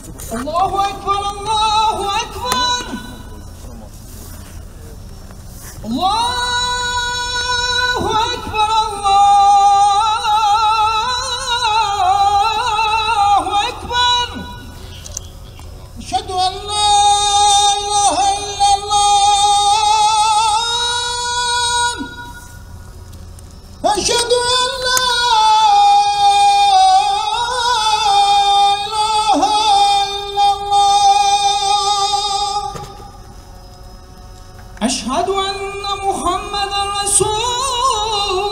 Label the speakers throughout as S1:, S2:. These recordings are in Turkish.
S1: Allahu Ekber, Allahu Ekber. Allahu Ekber, Allahu Ekber. Eşhedü en la ilahe illallah. Eşhedü en la أشهد أن محمدا رسول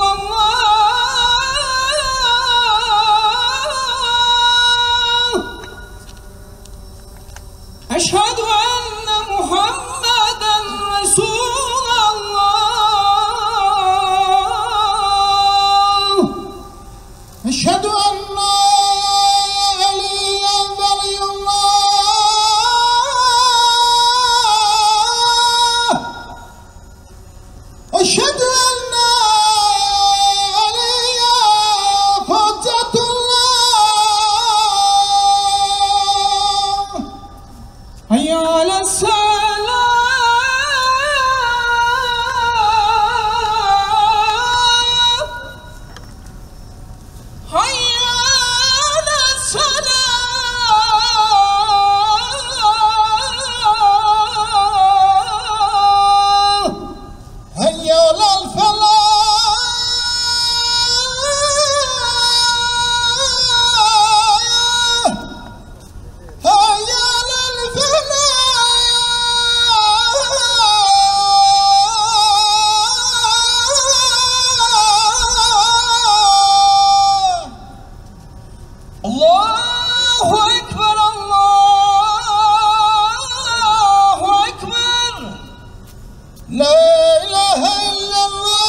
S1: الله أشهد أن محمدا رسول الله أشهد أن عليا ولي الله أشهد أن علي حجة الله حي على الصلاة حي على الصلاة هيا على الفلاح هيا على الفلاح الله أكبر الله أكبر لا إله إلا الله